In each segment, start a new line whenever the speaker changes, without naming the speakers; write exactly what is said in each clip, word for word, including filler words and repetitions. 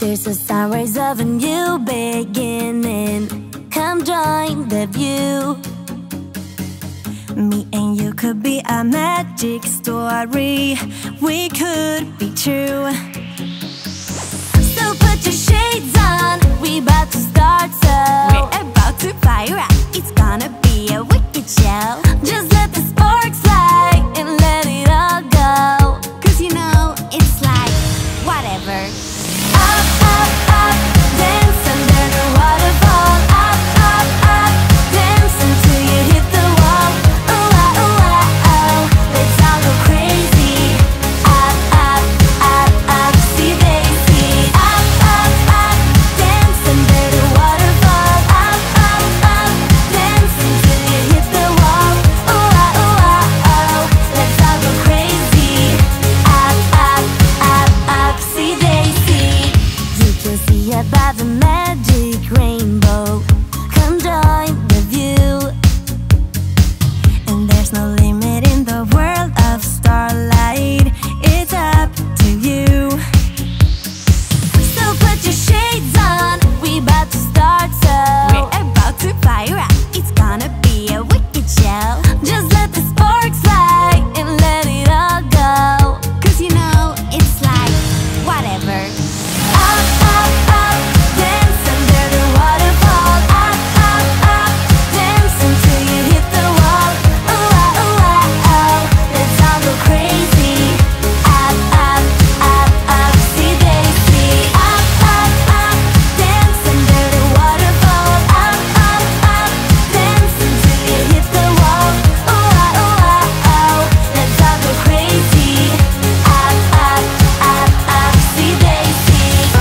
There's a sunrise of a new beginning. Come join the view. Me and you could be a magic story. We could be true. So put your shades on. We about to start, so we're about to fire up. It's gonna be a wicked show. Just let the sparks fly and let it all go. Cause you know, it's like, whatever. Up, up, up, dance under the waterfall. Up, up, up, dance until you hit the wall. Ooh, ah, ooh, ah, oh, let's all go crazy. Up, up, up, Upsy Daisy. Up, up, up, dance under the waterfall. Up, up, up, dance until you hit the wall. Ooh, ah, ooh, ah, oh, let's all go crazy. Up, up, up, Upsy Daisy. You can see above the magic rainbow. Come join the view. And there's no limit in the world of starlight. It's up to you. So put your shades on. We about to start, so we're about to fire up. It's gonna be a wicked show. Just let the sparks fly and let it all go. Cause you know, it's like, whatever. Up, up, up, dance under the waterfall. Up, up, up, dance until you hit the wall. Ooh, ah, ooh, ah, oh, let's all go crazy. Up, up, up, Upsy Daisy. Up, up, up, dance under the waterfall. Up, up, up, dance until you hit the wall. Ooh, ah, ooh, ah, oh, let's all go crazy. Up, up, up, Upsy Daisy.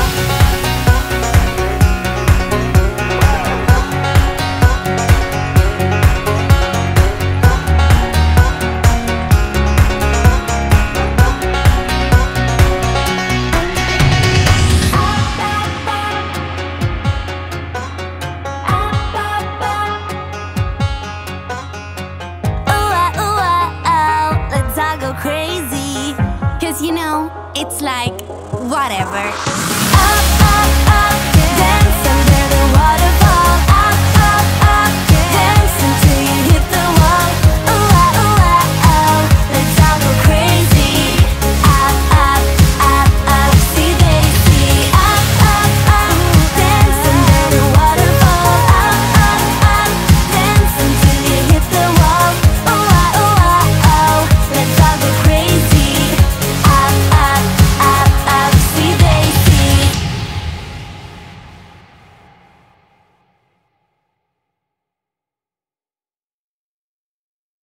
Ooh, ah, ooh, ah, oh, let's all go crazy. Cause you know, it's like, whatever.